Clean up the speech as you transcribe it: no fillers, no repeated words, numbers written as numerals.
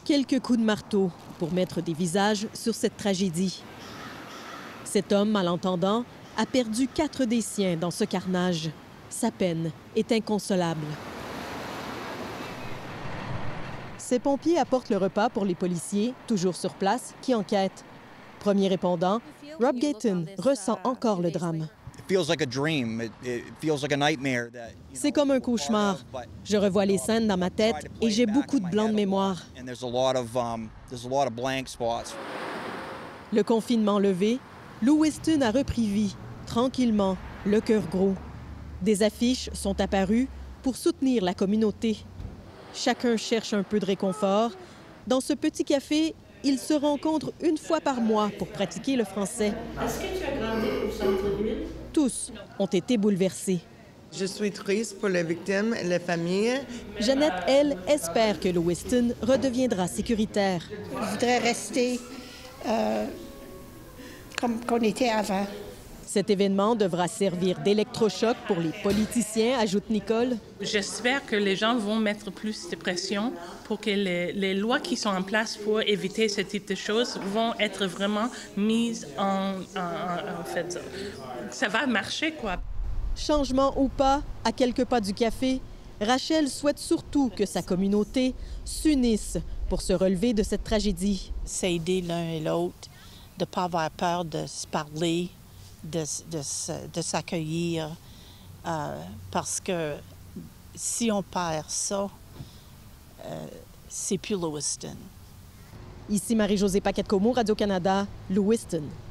Quelques coups de marteau pour mettre des visages sur cette tragédie. Cet homme malentendant a perdu 4 des siens dans ce carnage. Sa peine est inconsolable. Ces pompiers apportent le repas pour les policiers, toujours sur place, qui enquêtent. Premier répondant, Rob Gayton ressent encore le drame. C'est comme un cauchemar. Je revois les scènes dans ma tête et j'ai beaucoup de blancs de mémoire. Le confinement levé, Lewiston a repris vie, tranquillement, le cœur gros. Des affiches sont apparues pour soutenir la communauté. Chacun cherche un peu de réconfort. Dans ce petit café, ils se rencontrent une fois par mois pour pratiquer le français. Est-ce que tu as grandi au centre-ville? Tous ont été bouleversés. Je suis triste pour les victimes et les familles. Jeannette, elle, espère que Lewiston redeviendra sécuritaire. Je voudrais rester comme qu'on était avant. Cet événement devra servir d'électrochoc pour les politiciens, ajoute Nicole. J'espère que les gens vont mettre plus de pression pour que les lois qui sont en place pour éviter ce type de choses vont être vraiment mises en fait. Ça va marcher, quoi. Changement ou pas, à quelques pas du café, Rachel souhaite surtout que sa communauté s'unisse pour se relever de cette tragédie. S'aider l'un et l'autre, de ne pas avoir peur de se parler, de s'accueillir, parce que si on perd ça, c'est plus Lewiston. Ici Marie-Josée Paquette-Comeau, Radio-Canada, Lewiston.